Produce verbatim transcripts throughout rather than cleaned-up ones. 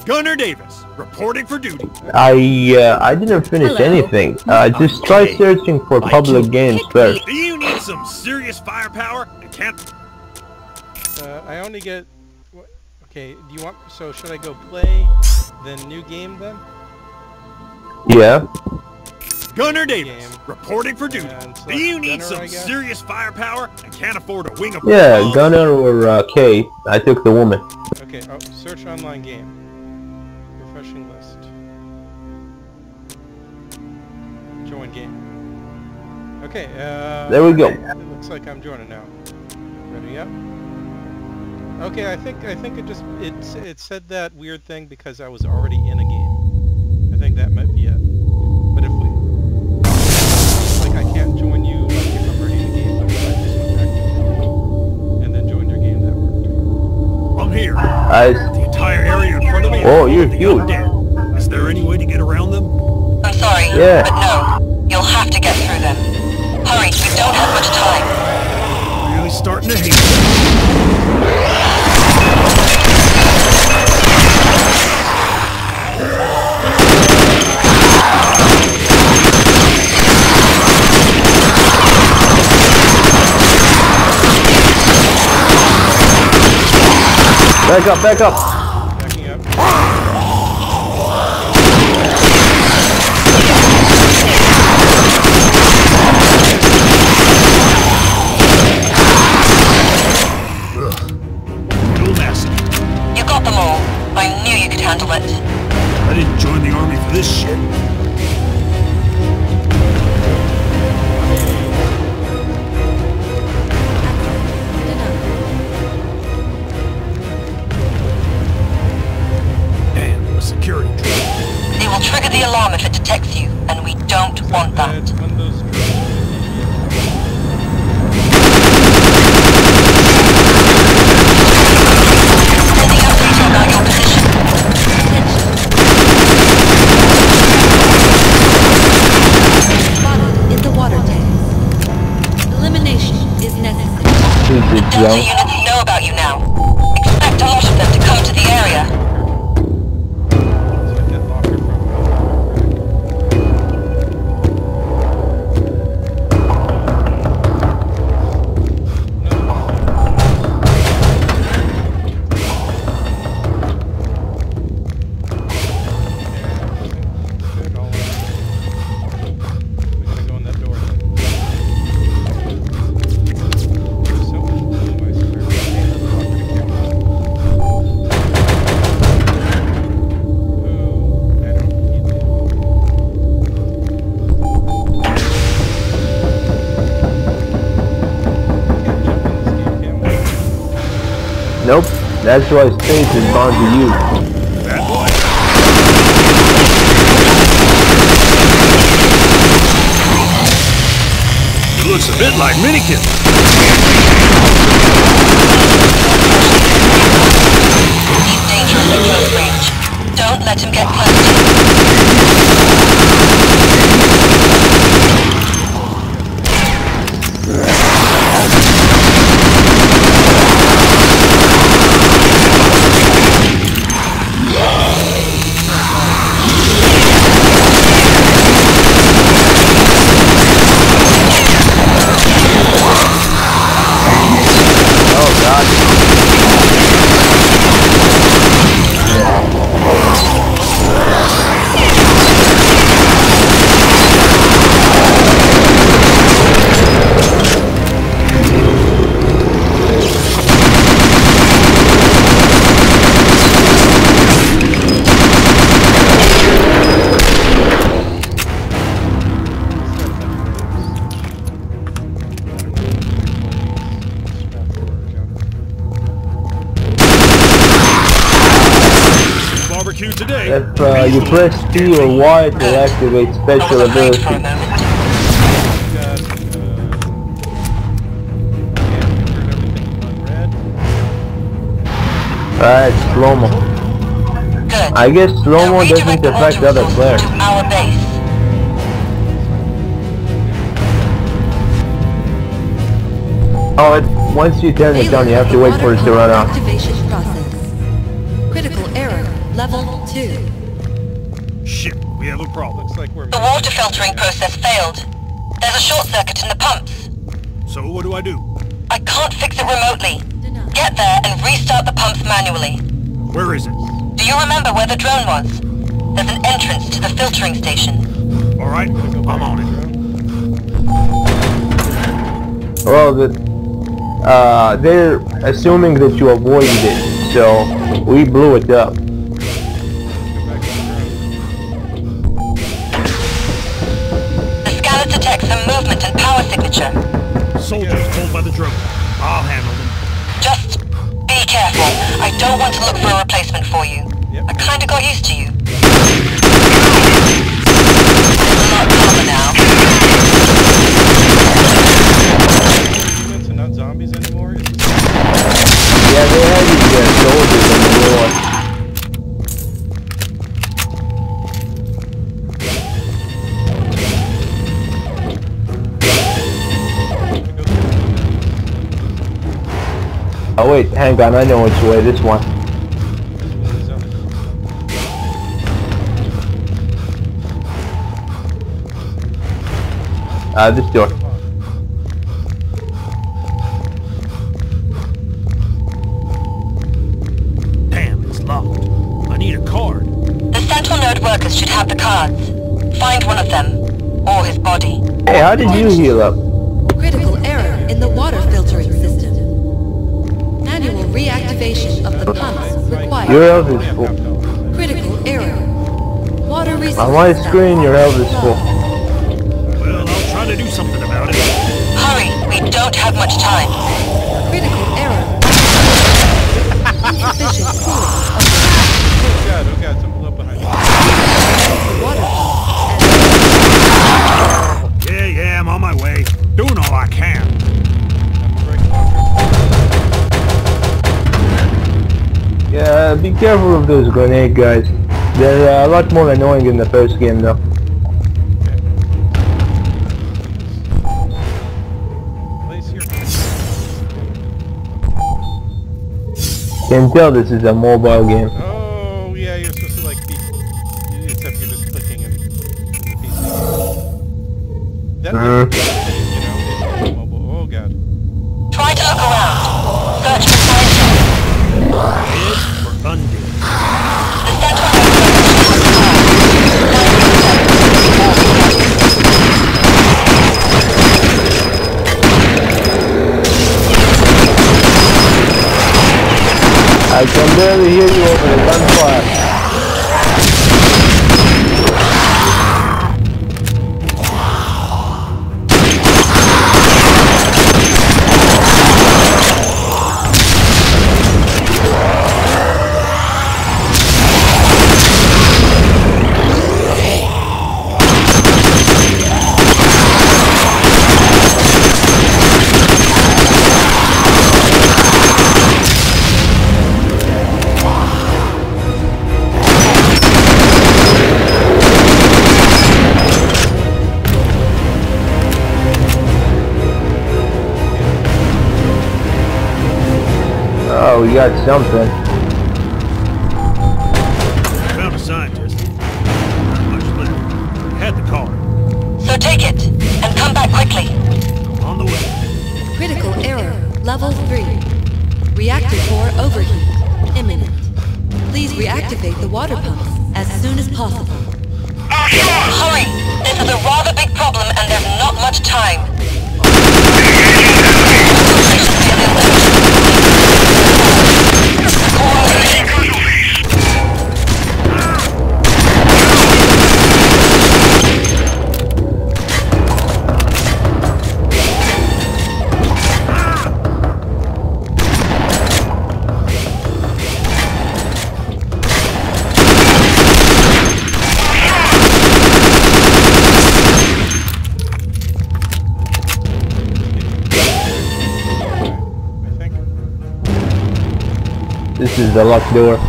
Gunner Davis, reporting for duty. I uh, I didn't finish Hello? anything. Uh, just try searching for public games first. Do you need some serious firepower? And can't. Uh, I only get. What, okay, do you want? So should I go play, then new game then? Yeah. Gunner Davis, Game. reporting for duty. And Do you need Gunner, I some guess? serious firepower and can't afford a wing of Yeah, bomb? Gunner or uh, Kay. I took the woman. Okay. Oh, search online game. Refreshing list. Join game. Okay. Uh, There we go. It looks like I'm joining now. Ready up? Okay. I think I think it just it it said that weird thing because I was already in a game. I think that might be it. But if we like, I can't join you like if I'm already in a game. But if I just went back to and then joined your game, that worked. I'm here. I The entire area in front of me. Oh, is you're the huge. undead. Is there any way to get around them? I'm sorry, Yeah. but no. You'll have to get through them. Hurry, we don't have much time. Really starting to hate them. back up, back up. Backing up. Real nasty. You got them all. I knew you could handle it. I didn't join the army for this shit. Damn, a security drone. It will trigger the alarm if it detects you, and we don't want Uh, that. it's one of those. Sending updates about your position. Spotted in the water tank. Elimination is necessary. Stupid Delta junk. units know about you now. Expect a lot of them to come to the area. So I get locker from. Nope. That's why space is bound to you. Bad boy. It looks a bit like Minikin. He's dangerous at close range. Don't let him get close to you. Oh god. Barbecue today. If uh, you press T or Y to activate I special was afraid ability. for a moment. Got, uh, yeah, we turned everything on red. Alright, slow-mo. Good. I guess slow-mo Now doesn't redirect the affect launcher other source players. to our base. Oh, it, once you turn it down, you have to wait for it to run out. Activation process. Critical error level two. Shit, we have a problem. Looks like we're... The water filtering process failed. There's a short circuit in the pumps. So what do I do? I can't fix it remotely. Denied. Get there and restart the pumps manually. Where is it? Do you remember where the drone was? There's an entrance to the filtering station. All right, I'm on it. Well, the, uh, they're assuming that you avoided it, so we blew it up. Go back to the drone. The scanner detects some movement and power signature. Soldiers pulled by the drone. I'll handle them. Just be careful. I don't want to look for a replacement for you. Yep. I kinda got used to you. It's a lot calmer now. Humans and not zombies anymore? Is this... Yeah, they had these uh, soldiers in the war. Oh wait, hang on, I know which way, this one. Uh, this door. Damn, it's locked. I need a card. The central node workers should have the cards. Find one of them. Or his body. Hey, how did you heal up? Critical error in the water filtering system. Manual reactivation of the pumps required. Your health is full. Critical error. Water resources. On my screen, your health is full. Well, I'll try to do something about it. Hurry, we don't have much time. Critical error. Insufficient cooling of Oh god, oh god, something up behind you. the water pumps. Yeah, yeah, I'm on my way. Doing all I can. Yeah, be careful of those grenade guys. They're uh, a lot more annoying in the first game though. Place here. Can tell this is a mobile game. Oh yeah, you're supposed to like be... Except you're just clicking in the P C. That Uh. might be, you know, in mobile. Oh god. Try to look around. Search for signs. Dead or undead? The central node workers should have I can barely hear you over the gunfire. Oh, we got something. Found a scientist. Not much left. Had the card. So take it, and come back quickly. On the way. Critical error. Level three. Reactor core overheat. Imminent. Please reactivate the water pumps as soon as possible. Hurry! This is a rather big problem and there's not much time. This is the locked door.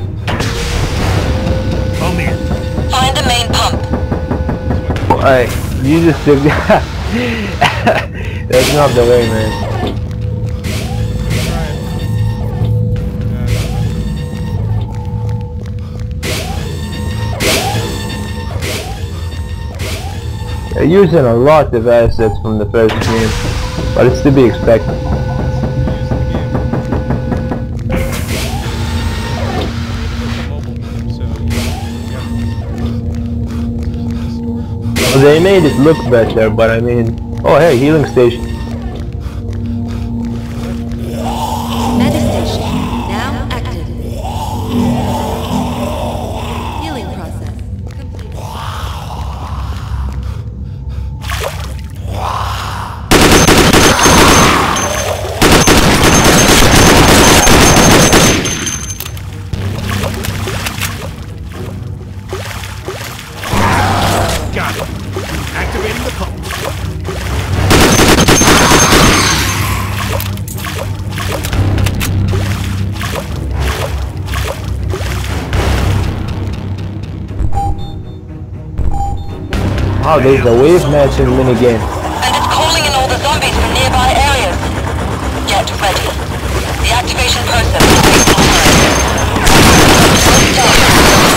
Come in. Find the main pump. Alright, you just took that. That's not the way, man. They're using a lot of assets from the first game, but it's to be expected. Well, they made it look better, but I mean, oh hey, healing station. Meta station now active. Healing process complete. Got it. Activating the pump. Oh, there's a wave matching minigame. And it's calling in all the zombies from nearby areas. Get ready. The activation process will take some time.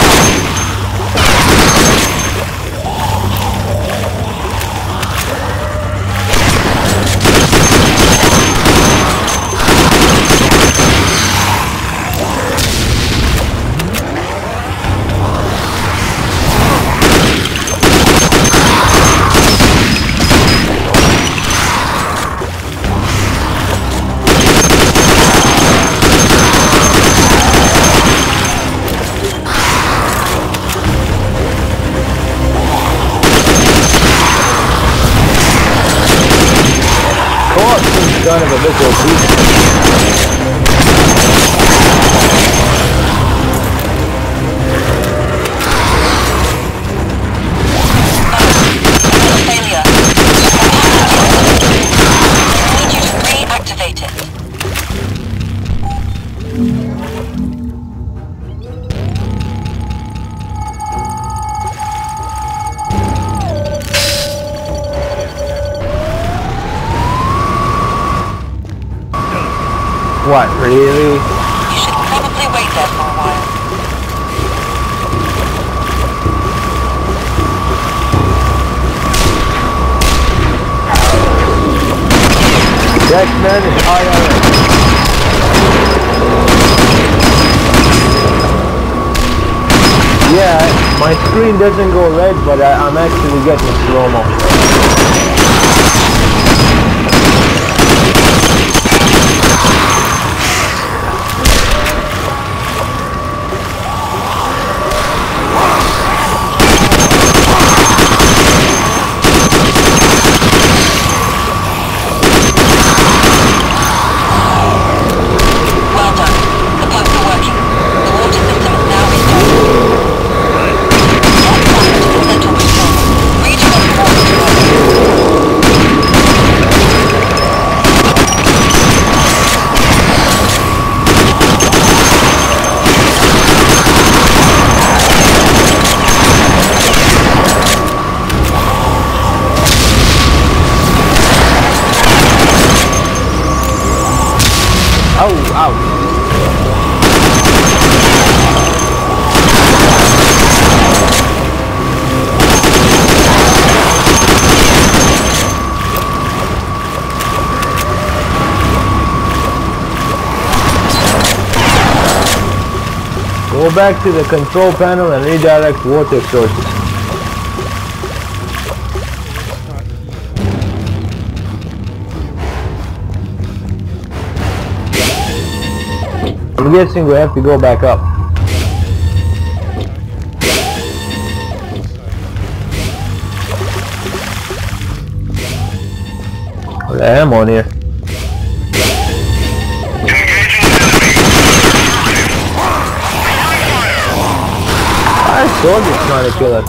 Son of a bitch, Failure. I need you to reactivate it. What, really? You should probably wait there for a while. That man is I R S. Yeah, my screen doesn't go red, but I, I'm actually getting slow-mo. Oh, ouch. Go back to the control panel and redirect water sources. I'm guessing we have to go back up. I am on here. I told you it's trying to kill us.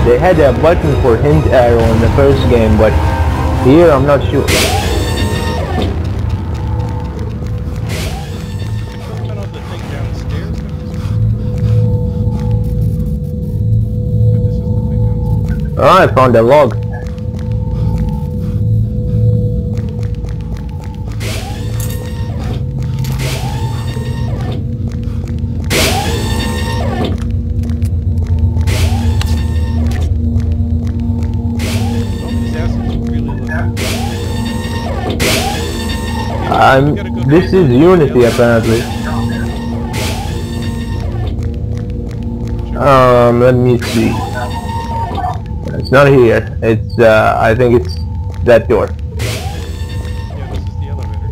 They had a button for hint arrow in the first game, but here I'm not sure. Turn off the thing downstairs. But this is the thing downstairs. Oh, I found a log. I'm, this is Unity apparently. Um, let me see. It's not here. It's, uh, I think it's that door. Yeah, this is the elevator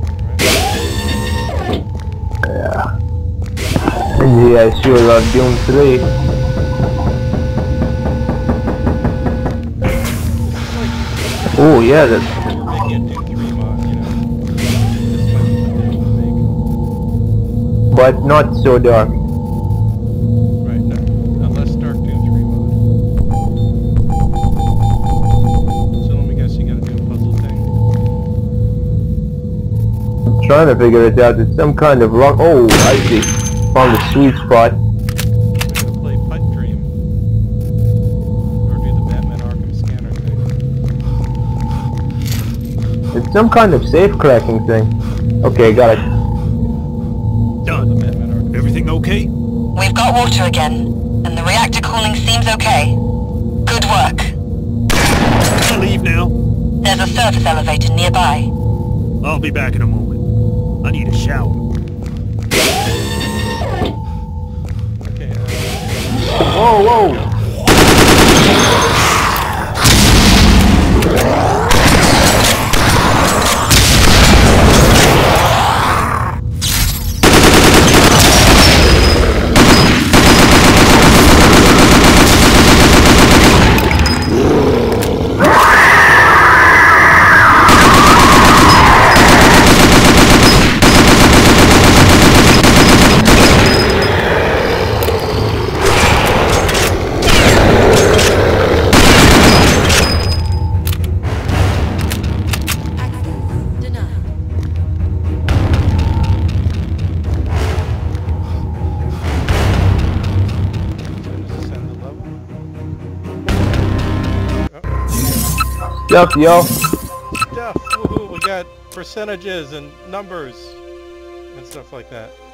door, right? Yeah. Yeah, I sure love Doom three. Oh yeah, that's... But not so dark. Right, no. Unless Dark Doom three mod. So let me guess, you gotta do a puzzle thing? I'm trying to figure it out. It's some kind of rock. Oh, I see. Found the sweet spot. We gotta play Pipe Dream. Or do the Batman Arkham Scanner thing. It's some kind of safe cracking thing. Okay, got it. Done. Everything okay? We've got water again, and the reactor cooling seems okay. Good work. Can I leave now? There's a surface elevator nearby. I'll be back in a moment. I need a shower. Okay, uh... Whoa, whoa! Stuff, yo. Stuff! Woohoo! We got percentages and numbers and stuff like that.